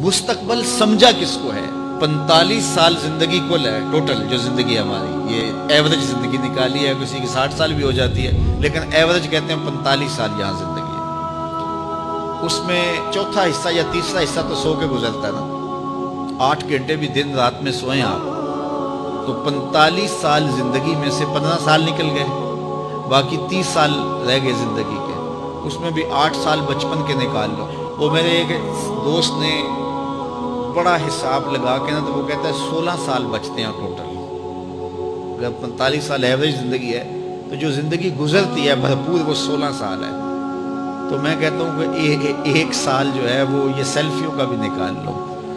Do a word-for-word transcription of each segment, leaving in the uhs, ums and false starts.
مستقبل سمجھا کس کو ہے؟ پینتالیس سال زندگی کل ہے، ٹوٹل جو زندگی ہماری، یہ ایوریج زندگی نکالی ہے، کسی کی ساٹھ سال بھی ہو جاتی ہے، لیکن ایوریج کہتے ہیں پینتالیس سال یہاں زندگی ہے۔ اس میں چوتھا حصہ یا تیسرا حصہ تو سو کے گزرتا ہے نا، آٹھ گھنٹے بھی دن رات میں سوئیں آپ، تو پینتالیس سال زندگی میں سے پندرہ سال نکل گئے، باقی تیس سال رہ گئے زندگی کے، اس میں بھی آٹھ سال بچپن کے نکال لو۔ وہ میرے ایک دوست نے بڑا حساب لگا کے نا تو وہ کہتا ہے سولہ سال بچتے ہیں ٹوٹل، اگر پینتالیس سال ایوریج زندگی ہے تو جو زندگی گزرتی ہے بھرپور وہ سولہ سال ہے۔ تو میں کہتا ہوں کہ ایک سال جو ہے وہ یہ سیلفیوں کا بھی نکال لو،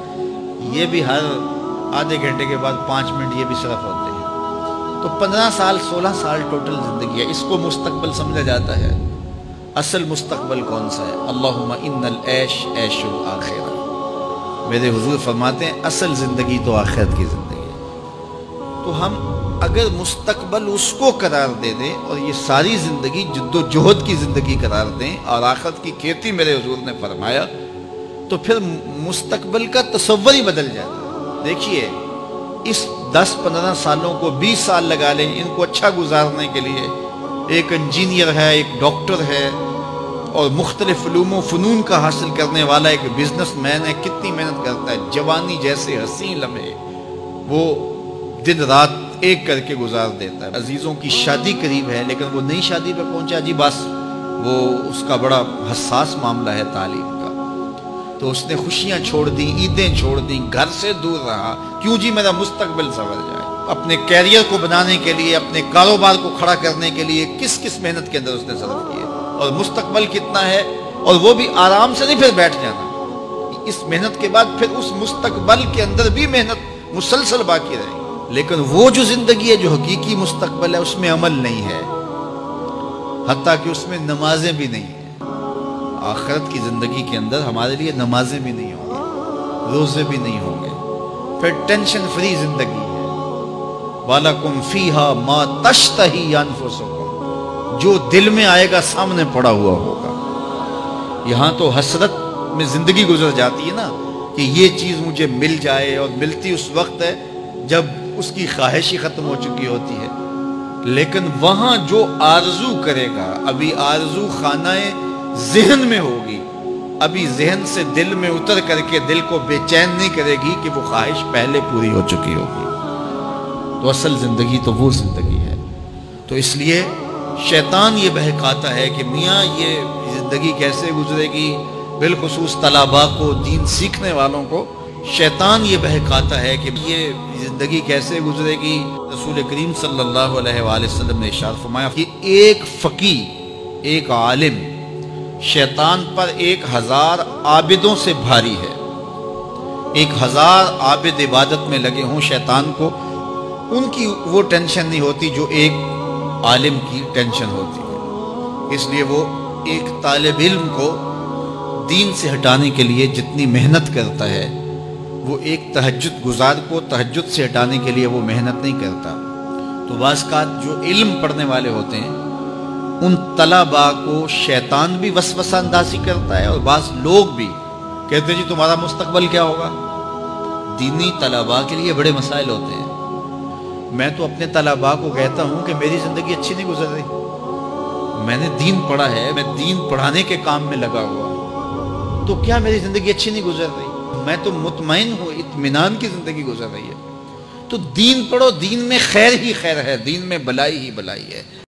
یہ بھی ہر آدھے گھنٹے کے بعد پانچ منٹ یہ بھی صرف ہوتے ہیں، تو پندرہ سال سولہ سال ٹوٹل زندگی ہے، اس کو مستقبل سمجھا جاتا ہے۔ اصل مستقبل کون سا ہے؟ اللہم ان العیش عیش الآخرہ، میرے حضور فرماتے ہیں اصل زندگی تو آخرت کی زندگی ہے۔ تو ہم اگر مستقبل اس کو قرار دے دیں اور یہ ساری زندگی جد و جہد کی زندگی قرار دیں اور آخرت کی کھیتی میرے حضور نے فرمایا، تو پھر مستقبل کا تصور ہی بدل جاتا ہے۔ دیکھیے اس دس پندرہ سالوں کو بیس سال لگا لیں ان کو اچھا گزارنے کے لیے، ایک انجینئر ہے، ایک ڈاکٹر ہے اور مختلف علوم و فنون کا حاصل کرنے والا ایک بزنس مین ہے، کتنی محنت کرتا ہے، جوانی جیسے حسین لمحے وہ دن رات ایک کر کے گزار دیتا ہے۔ عزیزوں کی شادی قریب ہے لیکن وہ نئی شادی پہ پہنچا جی، بس وہ اس کا بڑا حساس معاملہ ہے تعلیم کا، تو اس نے خوشیاں چھوڑ دیں، عیدیں چھوڑ دیں، گھر سے دور رہا، کیوں جی میرا مستقبل سنور جائے۔ اپنے کیریئر کو بنانے کے لیے، اپنے کاروبار کو کھڑا کرنے کے لیے کس کس محنت کے اندر اس نے صرف کی ہے، اور مستقبل کتنا ہے، اور وہ بھی آرام سے نہیں پھر بیٹھ جانا، اس محنت کے بعد پھر اس مستقبل کے اندر بھی محنت مسلسل باقی رہے گی۔ لیکن وہ جو زندگی ہے جو حقیقی مستقبل ہے اس میں عمل نہیں ہے، حتیٰ کہ اس میں نمازیں بھی نہیں ہیں۔ آخرت کی زندگی کے اندر ہمارے لیے نمازیں بھی نہیں ہوں گے، روزے بھی نہیں ہوں گے، پھر ٹینشن فری زندگی ہے۔ وَلَكُمْ فِيهَا مَا تَشْتَهِي أَنفُسُكُمْ، جو دل میں آئے گا سامنے پڑا ہوا ہوگا۔ یہاں تو حسرت میں زندگی گزر جاتی ہے نا کہ یہ چیز مجھے مل جائے، اور ملتی اس وقت ہے جب اس کی خواہش ہی ختم ہو چکی ہوتی ہے، لیکن وہاں جو آرزو کرے گا، ابھی آرزو خانہ ذہن میں ہوگی، ابھی ذہن سے دل میں اتر کر کے دل کو بے چین نہیں کرے گی کہ وہ خواہش پہلے پوری ہو چکی ہوگی۔ تو اصل زندگی تو وہ زندگی ہے۔ تو اس لیے شیطان یہ بہکاتا ہے کہ میاں یہ زندگی کیسے گزرے گی، بالخصوص طلباء کو، دین سیکھنے والوں کو شیطان یہ بہکاتا ہے کہ یہ زندگی کیسے گزرے گی۔ رسول کریم صلی اللہ علیہ وآلہ وسلم نے ارشاد فرمایا کہ ایک فقی، ایک عالم شیطان پر ایک ہزار عابدوں سے بھاری ہے۔ ایک ہزار عابد عبادت میں لگے ہوں، شیطان کو ان کی وہ ٹینشن نہیں ہوتی جو ایک عالم کی ٹینشن ہوتی ہے۔ اس لیے وہ ایک طالب علم کو دین سے ہٹانے کے لیے جتنی محنت کرتا ہے، وہ ایک تہجد گزار کو تہجد سے ہٹانے کے لیے وہ محنت نہیں کرتا۔ تو بعض اوقات جو علم پڑھنے والے ہوتے ہیں ان طلباء کو شیطان بھی وسوسہ اندازی کرتا ہے، اور بعض لوگ بھی کہتے ہیں جی تمہارا مستقبل کیا ہوگا۔ دینی طلباء کے لیے بڑے مسائل ہوتے ہیں۔ میں تو اپنے طلباء کو کہتا ہوں کہ میری زندگی اچھی نہیں گزر رہی، میں نے دین پڑھا ہے، میں دین پڑھانے کے کام میں لگا ہوا ہوں، تو کیا میری زندگی اچھی نہیں گزر رہی؟ میں تو مطمئن ہوں، اطمینان کی زندگی گزر رہی ہے۔ تو دین پڑھو، دین میں خیر ہی خیر ہے، دین میں بلائی ہی بلائی ہے۔